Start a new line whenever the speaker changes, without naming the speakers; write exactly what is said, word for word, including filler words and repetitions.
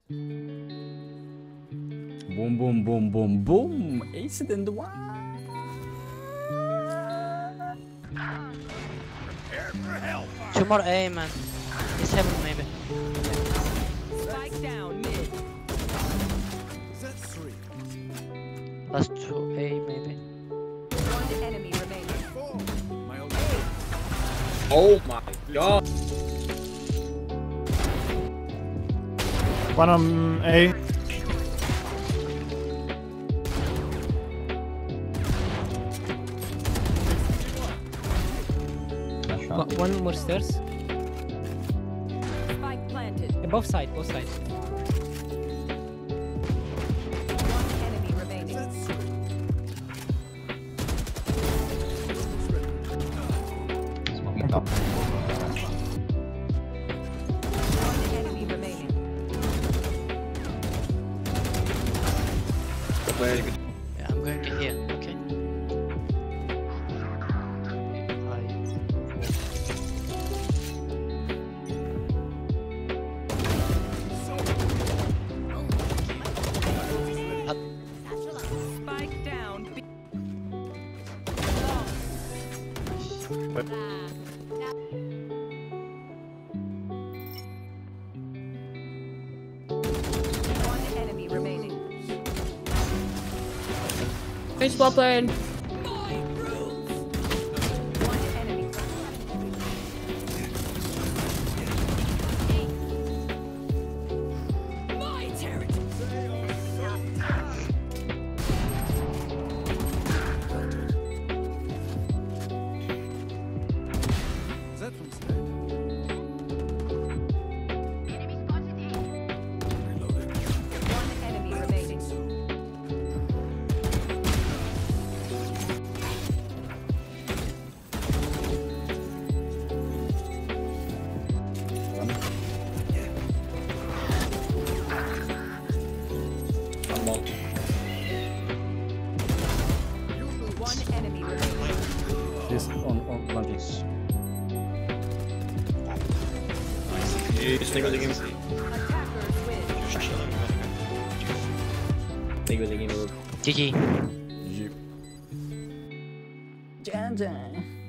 Boom, boom, boom, boom, boom. ASCEDANT one.
Two more A, man. It's heaven, maybe.
Spike down mid.
Last two A, maybe.
One enemy remaining.
Oh my god.
One on A.
One more stairs.
Spike planted.
Uh, both sides, both sides.
One enemy remaining.
Smoking top.
One enemy remaining.
Yeah, I'm going to here, okay?
Spike down. B. One enemy remaining.
Nice well played.
One enemy. My territory. One enemy remaining. One enemy remaining.
This on on Atlantis.
Stay with the game.
Attackers win.
Stay with the game.
G G.
Jan Jan.